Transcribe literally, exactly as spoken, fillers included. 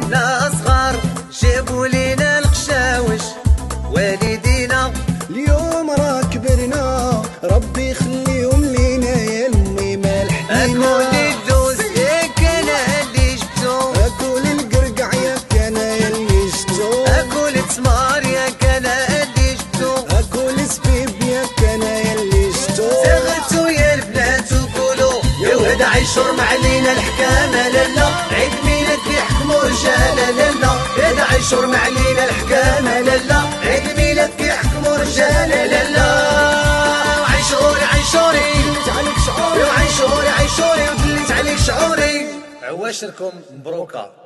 لا صغار جابوا لينا القشاوش والدينا اليوم راه كبرنا ربي يخليهم لينا يا امي مال حنينا. اكل الدوز ياك انا اللي جبتو، اكل القرقع ياك انا اللي جبتو، اكل التمار ياك انا اللي جبتو، اكل الزبيب ياك انا اللي جبتو. سغتو يا البنات وقولوا يا ولاد عيشور معلينا الحكامه لالا، عيد ميلاد كيحكموا رجاله لالا، يا عيشور معلينا الحكامه لالا، عيد ميلاد كيحكموا رجاله لالا. عيشوري عيشوري دلت عليك شعوري، عيشوري عيشوري ودلت عليك شعوري، عواشركم مبروكه.